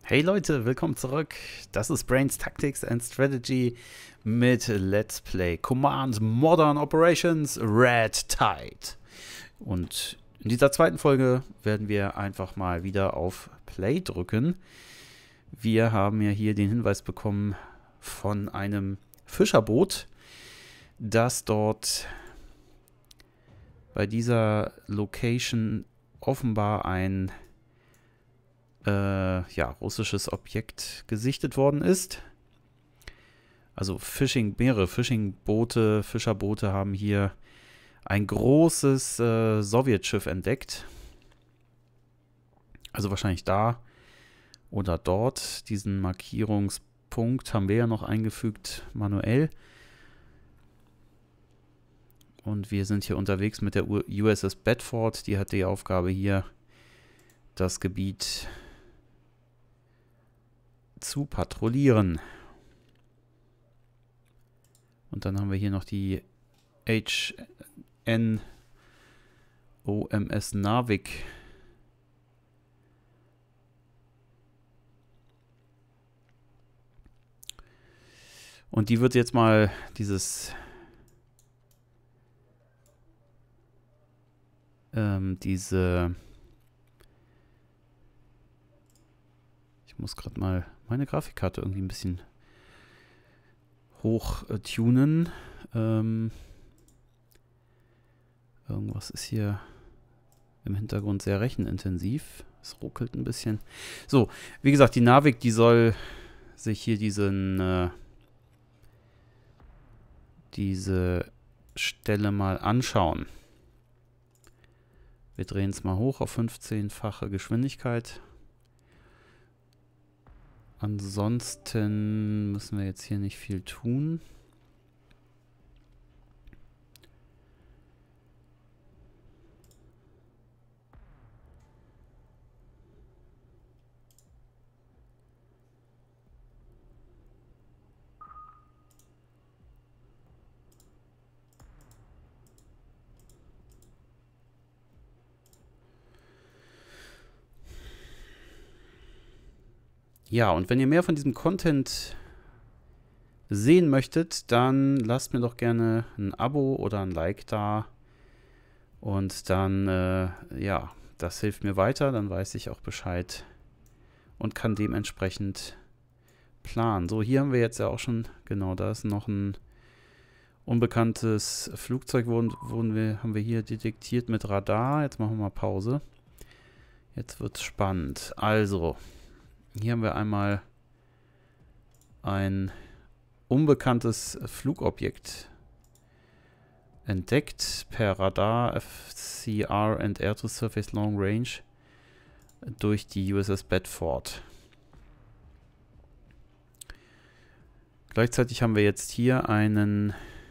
Hey Leute, willkommen zurück. Das ist Brains Tactics and Strategy mit Let's Play Command Modern Operations Red Tide. Und in dieser zweiten Folge werden wir einfach mal wieder auf Play drücken. Wir haben ja hier den Hinweis bekommen von einem Fischerboot, dass dort bei dieser Location offenbar ein russisches Objekt gesichtet worden ist. Also mehrere Fischerboote haben hier ein großes Sowjetschiff entdeckt. Also wahrscheinlich da oder dort. Diesen Markierungspunkt haben wir ja noch eingefügt manuell. Und wir sind hier unterwegs mit der USS Bedford. Die hat die Aufgabe hier, das Gebiet zu patrouillieren. Und dann haben wir hier noch die HNOMS Narvik. Und die wird jetzt mal diese ich muss gerade mal meine Grafikkarte irgendwie ein bisschen hoch tunen. Irgendwas ist hier im Hintergrund sehr rechenintensiv. Es ruckelt ein bisschen. So, wie gesagt, die Narvik, die soll sich hier diese Stelle mal anschauen. Wir drehen es mal hoch auf 15-fache Geschwindigkeit. Ansonsten müssen wir jetzt hier nicht viel tun. Ja, und wenn ihr mehr von diesem Content sehen möchtet, dann lasst mir doch gerne ein Abo oder ein Like da. Und dann, ja, das hilft mir weiter. Dann weiß ich auch Bescheid und kann dementsprechend planen. So, hier haben wir jetzt ja auch schon, genau, da ist noch ein unbekanntes Flugzeug, haben wir hier detektiert mit Radar. Jetzt machen wir mal Pause. Jetzt wird es spannend. Also, hier haben wir einmal ein unbekanntes Flugobjekt entdeckt per Radar, FCR and Air-to-Surface Long Range durch die USS Bedford. Gleichzeitig haben wir jetzt hier ein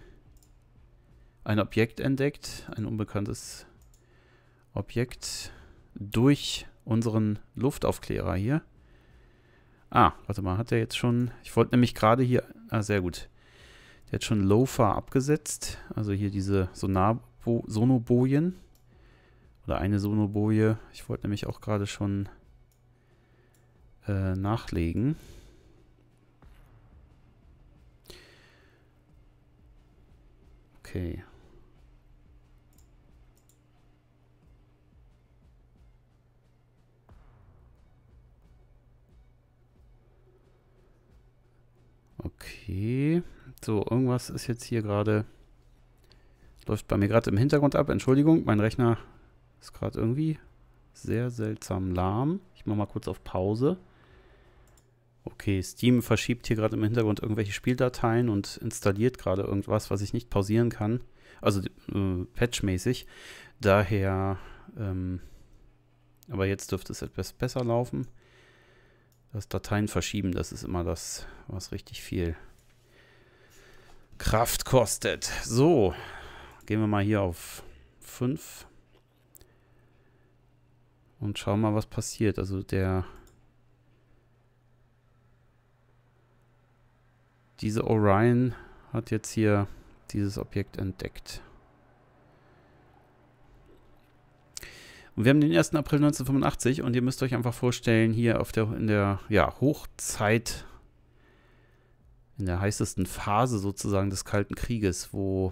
Objekt entdeckt, ein unbekanntes Objekt durch unseren Luftaufklärer hier. Ah, warte mal, hat der jetzt schon... Ich wollte nämlich gerade hier... Ah, sehr gut. Der hat schon LOFA abgesetzt. Also hier diese Sonobojen. Oder eine Sonoboje. Ich wollte nämlich auch gerade schon nachlegen. Okay. Okay, so, irgendwas ist jetzt hier gerade, läuft bei mir gerade im Hintergrund ab. Entschuldigung, mein Rechner ist gerade irgendwie sehr seltsam lahm. Ich mache mal kurz auf Pause. Okay, Steam verschiebt hier gerade im Hintergrund irgendwelche Spieldateien und installiert gerade irgendwas, was ich nicht pausieren kann. Also patchmäßig. Daher, aber jetzt dürfte es etwas besser laufen. Das Dateien verschieben, das ist immer das, was richtig viel Kraft kostet. So, gehen wir mal hier auf 5 und schauen mal, was passiert. Also diese Orion hat jetzt hier dieses Objekt entdeckt. Und wir haben den 1. April 1985 und ihr müsst euch einfach vorstellen, hier in der Hochzeit, in der heißesten Phase sozusagen des Kalten Krieges, wo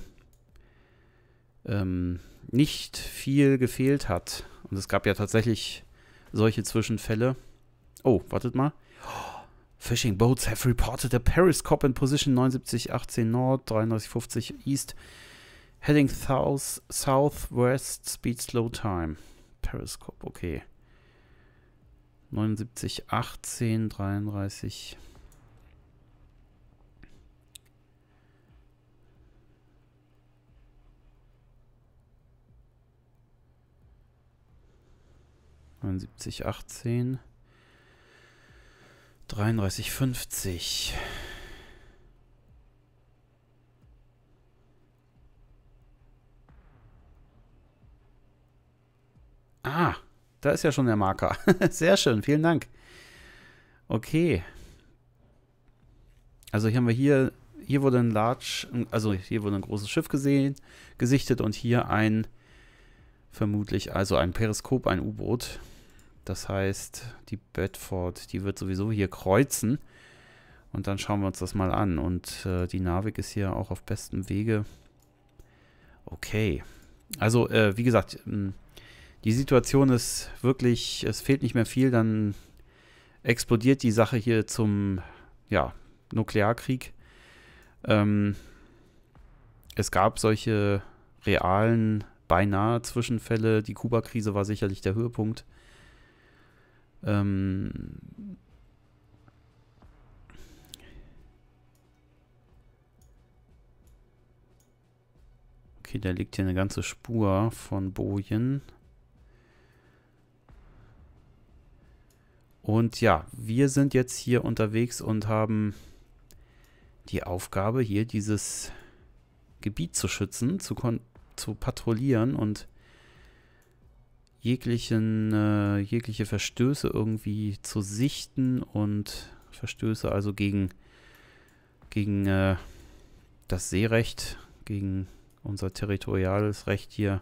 nicht viel gefehlt hat. Und es gab ja tatsächlich solche Zwischenfälle. Oh, wartet mal. Fishing boats have reported a periscope in position 7918 Nord, 3350 East, heading southwest, speed slow time. Periscope, okay. 7918, 33. Neunundsiebzig, 18, 33, 50. Ah, da ist ja schon der Marker. Sehr schön, vielen Dank. Okay. Also hier haben wir hier wurde ein hier wurde ein großes Schiff gesichtet und hier vermutlich ein Periskop, ein U-Boot. Das heißt, die Bedford, die wird sowieso hier kreuzen. Und dann schauen wir uns das mal an. Und die Narvik ist hier auch auf bestem Wege. Okay. Also, wie gesagt, die Situation ist wirklich, es fehlt nicht mehr viel, dann explodiert die Sache hier zum, Nuklearkrieg. Es gab solche realen, beinahe Zwischenfälle. Die Kuba-Krise war sicherlich der Höhepunkt. Okay, da liegt hier eine ganze Spur von Bojen. Und ja, wir sind jetzt hier unterwegs und haben die Aufgabe, hier dieses Gebiet zu schützen, zu patrouillieren und jegliche Verstöße irgendwie zu sichten und Verstöße also gegen das Seerecht, gegen unser territoriales Recht hier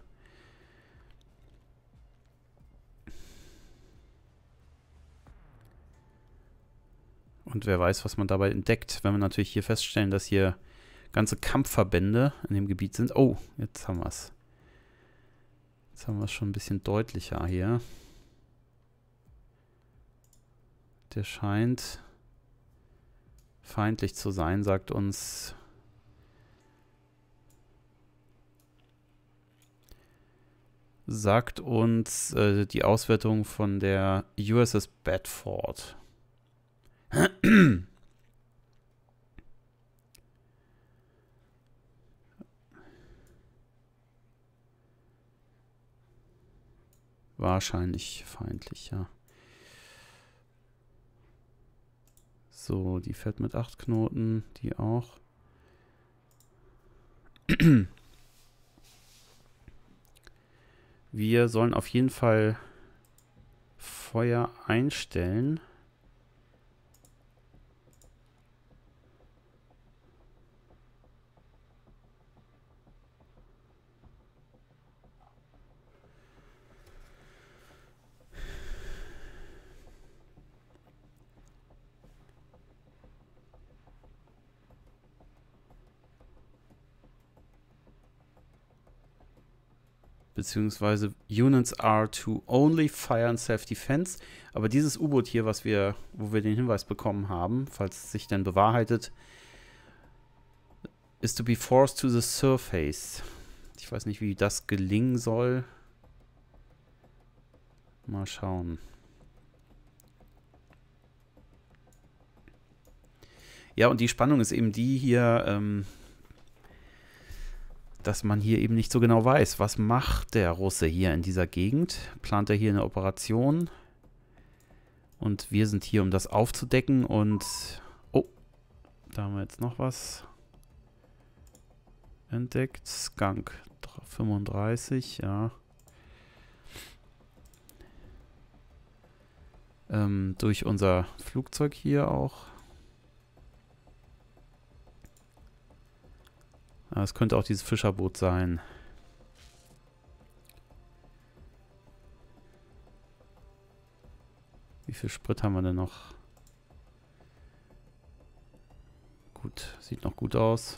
und wer weiß, was man dabei entdeckt, wenn wir natürlich hier feststellen, dass hier ganze Kampfverbände in dem Gebiet sind. Oh, jetzt haben wir es. Jetzt haben wir es schon ein bisschen deutlicher hier. Der scheint feindlich zu sein, sagt uns die Auswertung von der USS Bedford. Wahrscheinlich feindlich, ja. So, die fährt mit 8 Knoten, die auch. Wir sollen auf jeden Fall Feuer einstellen. Beziehungsweise Units are to only fire in self-defense. Aber dieses U-Boot hier, wo wir den Hinweis bekommen haben, falls es sich denn bewahrheitet, is to be forced to the surface. Ich weiß nicht, wie das gelingen soll. Mal schauen. Ja, und die Spannung ist eben die hier, dass man hier eben nicht so genau weiß, was macht der Russe hier in dieser Gegend. Plant er hier eine Operation? Und wir sind hier, um das aufzudecken. Und, oh, da haben wir jetzt noch was entdeckt. Skunk 35, ja. Durch unser Flugzeug hier auch. Es könnte auch dieses Fischerboot sein. Wie viel Sprit haben wir denn noch? Gut, sieht noch gut aus.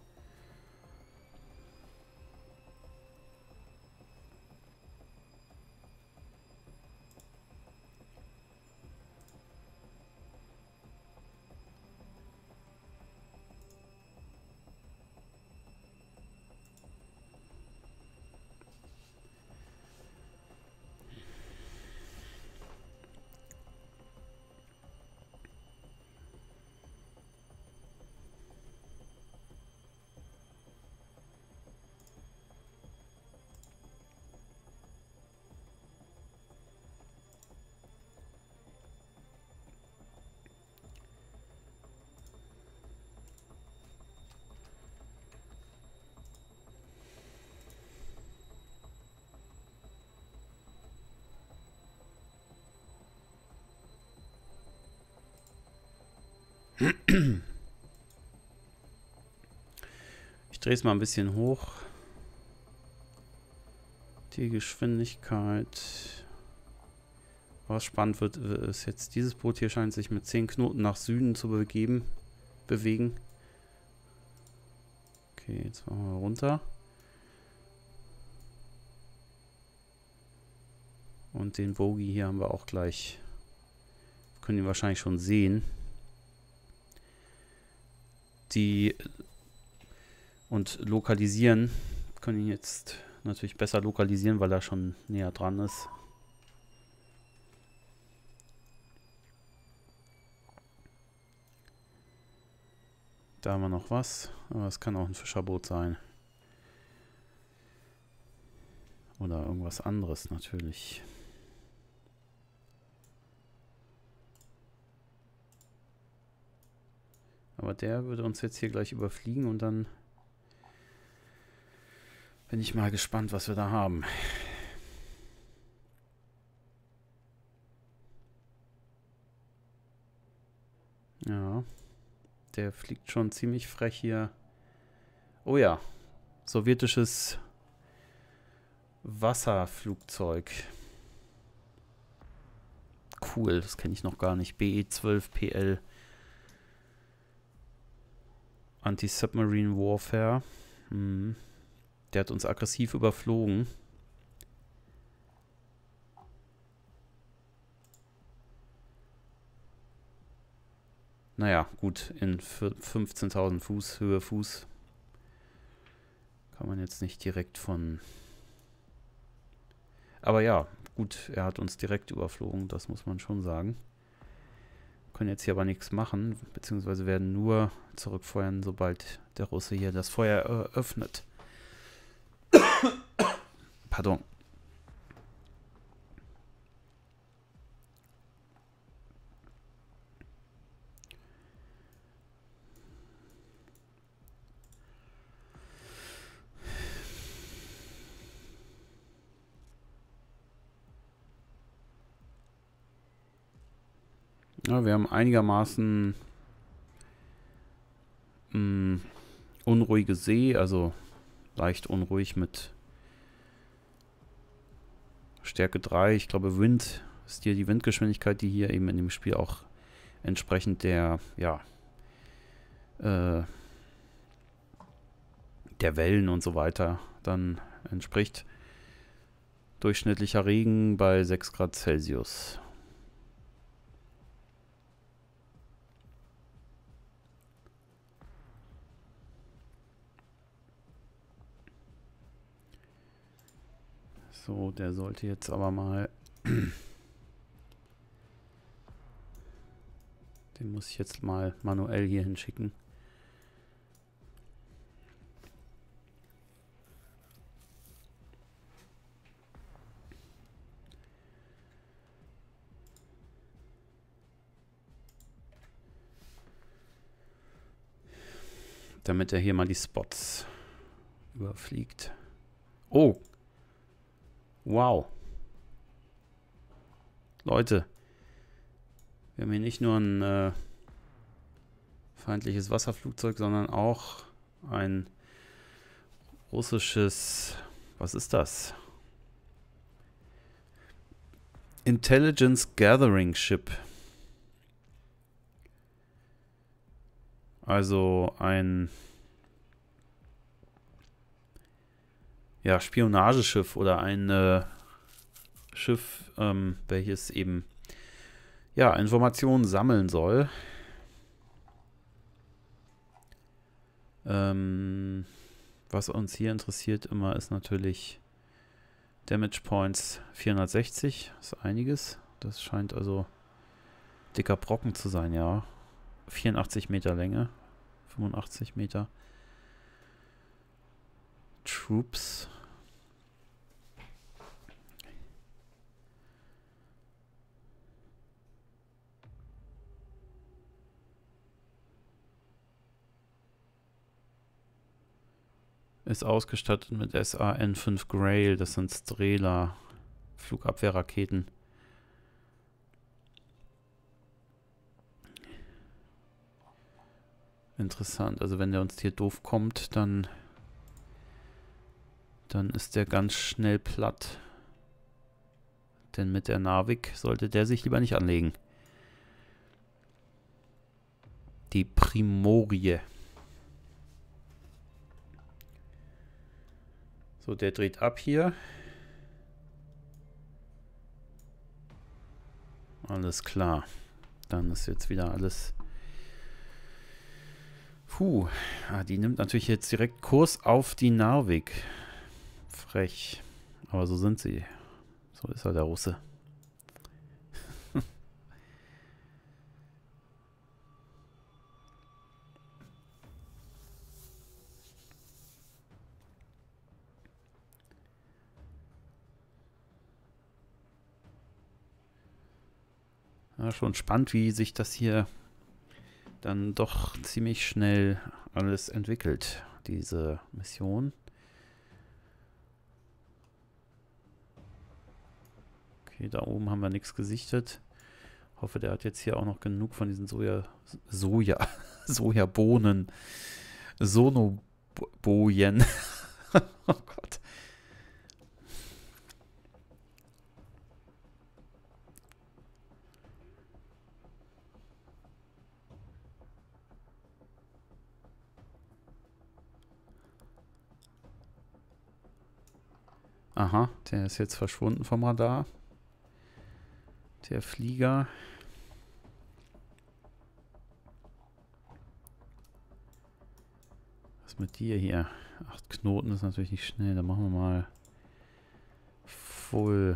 Ich drehe es mal ein bisschen hoch. Die Geschwindigkeit. Was spannend wird, ist jetzt, dieses Boot hier scheint sich mit 10 Knoten nach Süden zu bewegen. Okay, jetzt machen wir runter. Und den Bogie hier haben wir auch gleich. Wir können ihn wahrscheinlich schon sehen. Und lokalisieren. Wir können ihn jetzt natürlich besser lokalisieren, weil er schon näher dran ist. Da haben wir noch was. Aber es kann auch ein Fischerboot sein. Oder irgendwas anderes natürlich. Aber der würde uns jetzt hier gleich überfliegen und dann bin ich mal gespannt, was wir da haben. Ja, der fliegt schon ziemlich frech hier. Oh ja, sowjetisches Wasserflugzeug. Cool, das kenne ich noch gar nicht. BE-12PL. Anti-Submarine Warfare. Der hat uns aggressiv überflogen. Naja, gut, in 15.000 Fuß, Höhe Fuß. Kann man jetzt nicht direkt von... Aber ja, gut, er hat uns direkt überflogen, das muss man schon sagen. Können jetzt hier aber nichts machen, beziehungsweise werden nur zurückfeuern, sobald der Russe hier das Feuer eröffnet. Pardon. Ja, wir haben einigermaßen unruhige See, also leicht unruhig mit Stärke 3. Ich glaube, Wind ist hier die Windgeschwindigkeit, die hier eben in dem Spiel auch entsprechend der, ja, der Wellen und so weiter dann entspricht. Durchschnittlicher Regen bei 6 Grad Celsius. So, der sollte jetzt aber mal... Den muss ich jetzt mal manuell hier hinschicken. Damit er hier mal die Spots überfliegt. Oh! Wow. Leute. Wir haben hier nicht nur ein feindliches Wasserflugzeug, sondern auch ein russisches... Was ist das? Intelligence Gathering Ship. Also ein Spionageschiff oder ein Schiff, welches eben Informationen sammeln soll. Was uns hier interessiert immer ist natürlich Damage Points 460, das ist einiges. Das scheint also dicker Brocken zu sein, ja. 84 Meter Länge, 85 Meter. Troops. Ist ausgestattet mit SAN-5 Grail, das sind Strela, Flugabwehrraketen. Interessant, also wenn der uns hier doof kommt, dann ist der ganz schnell platt. Denn mit der Narvik sollte der sich lieber nicht anlegen. Die Primorie. So, der dreht ab hier. Alles klar. Dann ist jetzt wieder alles... Puh. Die nimmt natürlich jetzt direkt Kurs auf die Narvik. Frech. Aber so sind sie. So ist er, der Russe. Schon spannend, wie sich das hier dann doch ziemlich schnell alles entwickelt, diese Mission. Okay, da oben haben wir nichts gesichtet. Hoffe, der hat jetzt hier auch noch genug von diesen Sojabohnen. Sonobojen. Oh Gott. Aha, der ist jetzt verschwunden vom Radar. Der Flieger. Was mit dir hier? 8 Knoten ist natürlich nicht schnell. Dann machen wir mal Full.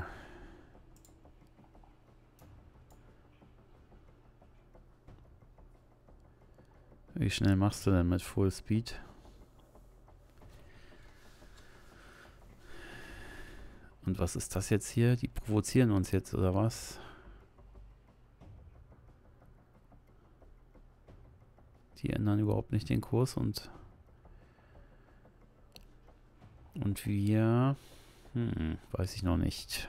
Wie schnell machst du denn mit Full Speed? Und was ist das jetzt hier? Die provozieren uns jetzt, oder was? Die ändern überhaupt nicht den Kurs und wir... weiß ich noch nicht.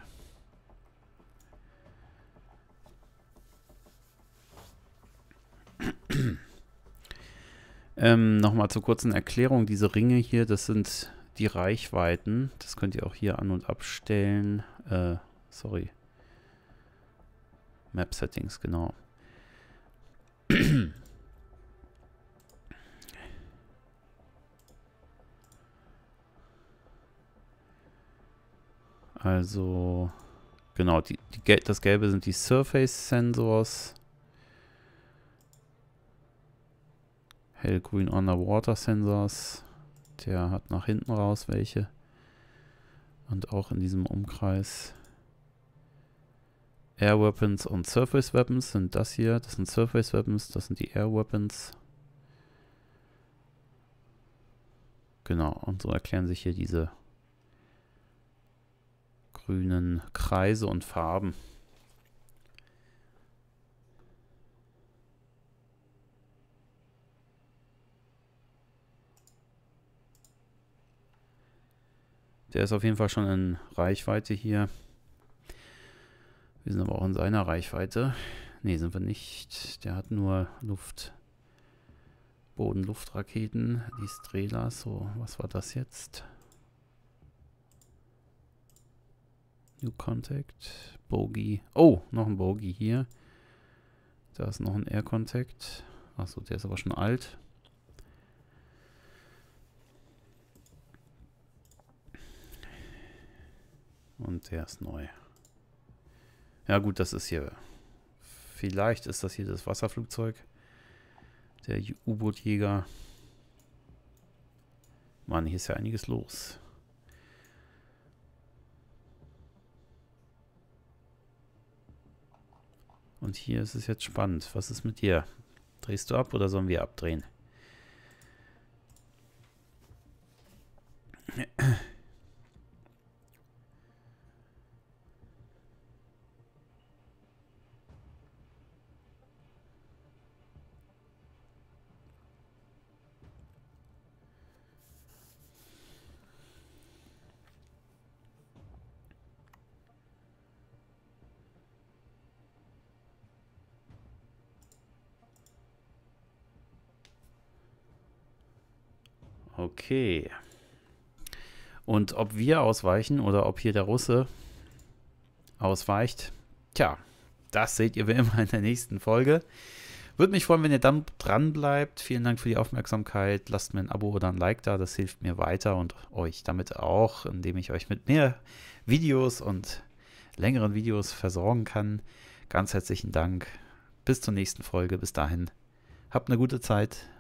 Nochmal zur kurzen Erklärung. Diese Ringe hier, das sind... die Reichweiten, das könnt ihr auch hier an- und abstellen. Sorry. Map Settings, genau. Also, genau, das Gelbe sind die Surface Sensors. Hellgrün Underwater Sensors. Der hat nach hinten raus welche. Und auch in diesem Umkreis. Air Weapons und Surface Weapons sind das hier. Das sind Surface Weapons, das sind die Air Weapons. Genau, und so erklären sich hier diese grünen Kreise und Farben. Der ist auf jeden Fall schon in Reichweite hier. Wir sind aber auch in seiner Reichweite. Ne, sind wir nicht. Der hat nur Boden-Luft-Raketen. Die Strelas. So, was war das jetzt? New Contact. Bogey. Oh, noch ein Bogey hier. Da ist noch ein Air Contact. Achso, der ist aber schon alt. Und der ist neu. Ja gut, das ist hier... Vielleicht ist das hier das Wasserflugzeug. Der U-Boot-Jäger. Mann, hier ist ja einiges los. Und hier ist es jetzt spannend. Was ist mit dir? Drehst du ab oder sollen wir abdrehen? Okay. Und ob wir ausweichen oder ob hier der Russe ausweicht, tja, das seht ihr wie immer in der nächsten Folge. Würde mich freuen, wenn ihr dann dran bleibt. Vielen Dank für die Aufmerksamkeit. Lasst mir ein Abo oder ein Like da, das hilft mir weiter und euch damit auch, indem ich euch mit mehr Videos und längeren Videos versorgen kann. Ganz herzlichen Dank. Bis zur nächsten Folge. Bis dahin. Habt eine gute Zeit.